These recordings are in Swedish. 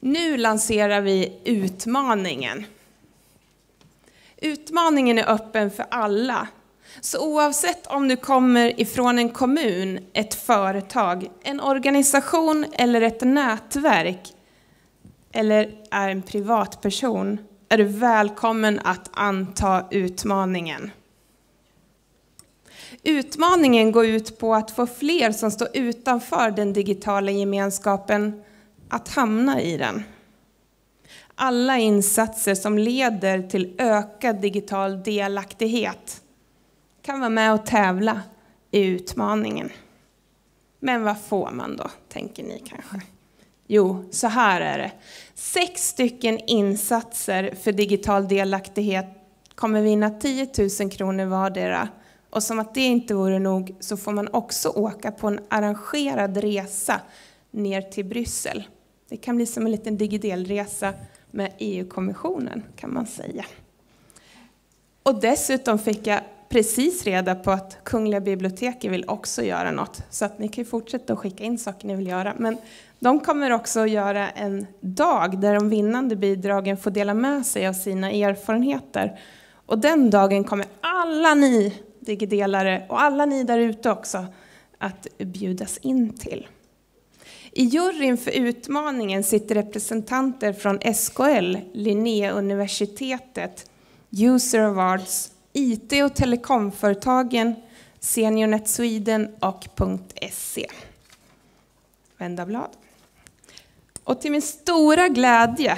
Nu lanserar vi utmaningen. Utmaningen är öppen för alla. Så oavsett om du kommer ifrån en kommun, ett företag, en organisation eller ett nätverk eller är en privatperson, är du välkommen att anta utmaningen. Utmaningen går ut på att få fler som står utanför den digitala gemenskapen att hamna i den. Alla insatser som leder till ökad digital delaktighet kan vara med och tävla i utmaningen. Men vad får man då, tänker ni kanske? Jo, så här är det. 6 stycken insatser för digital delaktighet kommer vinna 10 000 kronor vardera. Och som att det inte vore nog så får man också åka på en arrangerad resa ner till Bryssel. Det kan bli som en liten digidelresa med EU-kommissionen, kan man säga. Och dessutom fick jag precis reda på att Kungliga biblioteket vill också göra något. Så att ni kan fortsätta att skicka in saker ni vill göra. Men de kommer också att göra en dag där de vinnande bidragen får dela med sig av sina erfarenheter. Och den dagen kommer alla ni digidelare och alla ni där ute också att bjudas in till. I juryn för utmaningen sitter representanter från SKL, Linnéuniversitetet, User Awards, IT- och telekomföretagen, SeniorNet Sweden och .se. Vända blad. Och till min stora glädje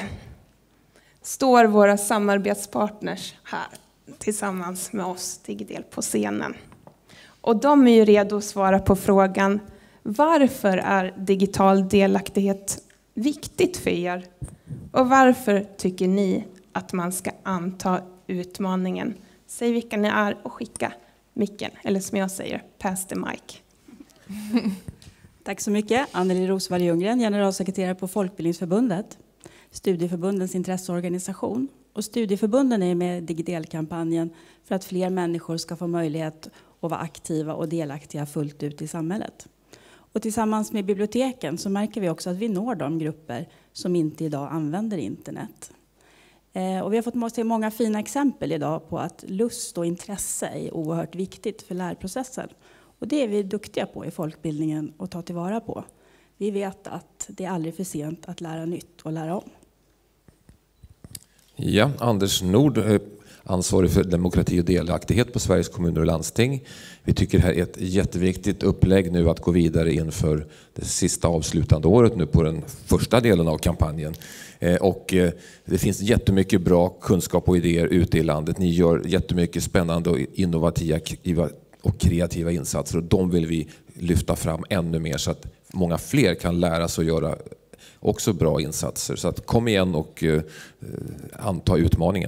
står våra samarbetspartners här tillsammans med oss Digidel på scenen. Och de är ju redo att svara på frågan: varför är digital delaktighet viktigt för er? Och varför tycker ni att man ska anta utmaningen? Säg vilka ni är och skicka micken. Eller som jag säger, pass the mic. Tack så mycket. Anneli Rosvall Ljunggren, generalsekreterare på Folkbildningsförbundet, studieförbundens intresseorganisation. Och studieförbunden är med i Digidel-kampanjen för att fler människor ska få möjlighet att vara aktiva och delaktiga fullt ut i samhället. Och tillsammans med biblioteken så märker vi också att vi når de grupper som inte idag använder internet. Och vi har fått se många fina exempel idag på att lust och intresse är oerhört viktigt för lärprocessen. Och det är vi duktiga på i folkbildningen att ta tillvara på. Vi vet att det är aldrig för sent att lära nytt och lära om. Ja, Anders Nord, ansvarig för demokrati och delaktighet på Sveriges kommuner och landsting. Vi tycker det här är ett jätteviktigt upplägg nu att gå vidare inför det sista avslutande året nu på den första delen av kampanjen. Och det finns jättemycket bra kunskap och idéer ute i landet. Ni gör jättemycket spännande och innovativa och kreativa insatser och de vill vi lyfta fram ännu mer så att många fler kan lära sig att göra också bra insatser. Så att kom igen och anta utmaningen.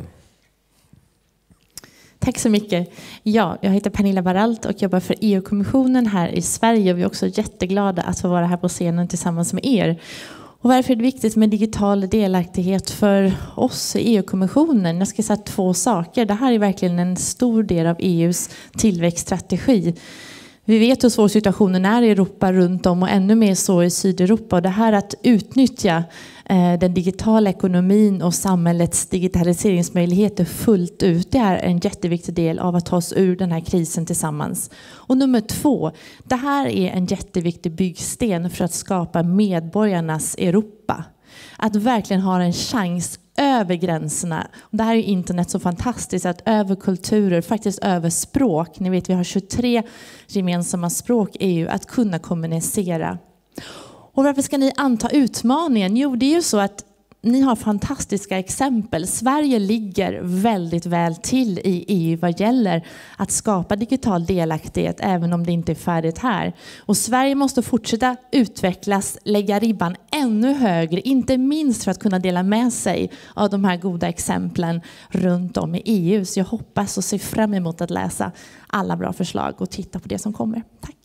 Tack så mycket. Ja, jag heter Pernilla Baralt och jobbar för EU-kommissionen här i Sverige. Vi är också jätteglada att få vara här på scenen tillsammans med er. Och varför är det viktigt med digital delaktighet för oss i EU-kommissionen? Jag ska säga 2 saker. Det här är verkligen en stor del av EUs tillväxtstrategi. Vi vet hur svår situationen är i Europa runt om och ännu mer så i Sydeuropa. Och det här att utnyttja den digitala ekonomin och samhällets digitaliseringsmöjligheter fullt ut, det är en jätteviktig del av att ta oss ur den här krisen tillsammans. Och nummer 2, det här är en jätteviktig byggsten för att skapa medborgarnas Europa. Att verkligen ha en chans över gränserna. Och det här är internet så fantastiskt, att över kulturer, faktiskt över språk. Ni vet, vi har 23 gemensamma språk i EU, att kunna kommunicera. Och varför ska ni anta utmaningen? Jo, det är ju så att ni har fantastiska exempel. Sverige ligger väldigt väl till i EU vad gäller att skapa digital delaktighet, även om det inte är färdigt här. Och Sverige måste fortsätta utvecklas, lägga ribban ännu högre, inte minst för att kunna dela med sig av de här goda exemplen runt om i EU. Så jag hoppas och ser fram emot att läsa alla bra förslag och titta på det som kommer. Tack.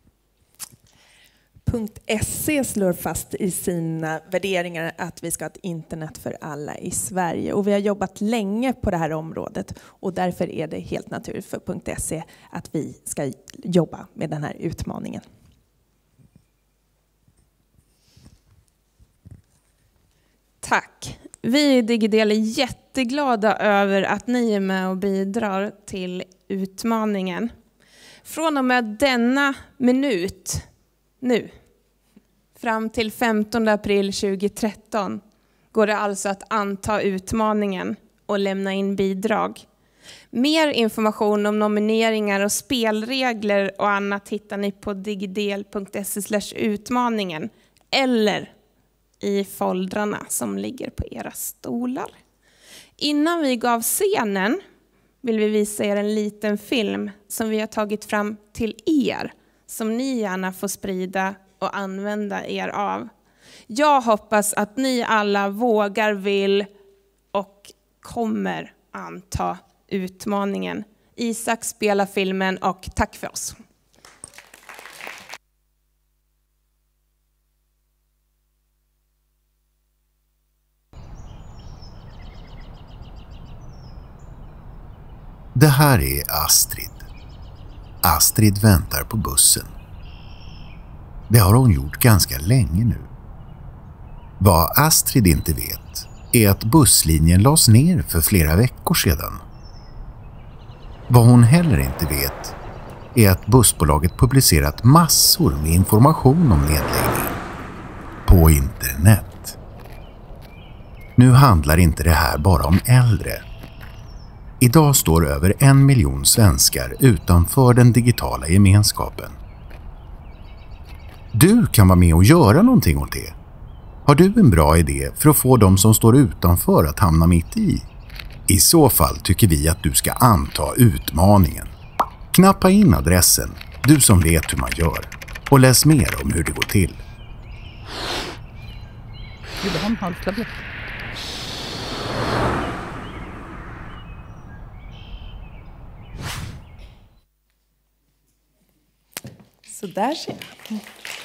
.se slår fast i sina värderingar att vi ska ha ett internet för alla i Sverige. Och vi har jobbat länge på det här området och därför är det helt naturligt för .se att vi ska jobba med den här utmaningen. Tack. Vi i Digidel är jätteglada över att ni är med och bidrar till utmaningen. Från och med denna minut, nu, fram till 15 april 2013 går det alltså att anta utmaningen och lämna in bidrag. Mer information om nomineringar och spelregler och annat hittar ni på digidel.se/utmaningen eller i foldrarna som ligger på era stolar. Innan vi gav scenen vill vi visa er en liten film som vi har tagit fram till er, som ni gärna får sprida och använda er av. Jag hoppas att ni alla vågar, vill och kommer anta utmaningen. Isak spelar filmen och tack för oss. Det här är Astrid. Astrid väntar på bussen. Det har hon gjort ganska länge nu. Vad Astrid inte vet är att busslinjen lades ner för flera veckor sedan. Vad hon heller inte vet är att bussbolaget publicerat massor med information om nedläggningen på internet. Nu handlar inte det här bara om äldre. Idag står över 1 miljon svenskar utanför den digitala gemenskapen. Du kan vara med och göra någonting åt det. Har du en bra idé för att få de som står utanför att hamna mitt i? I så fall tycker vi att du ska anta utmaningen. Knappa in adressen, du som vet hur man gör, och läs mer om hur det går till. Vill du ha en halv tablett? Så där ser jag.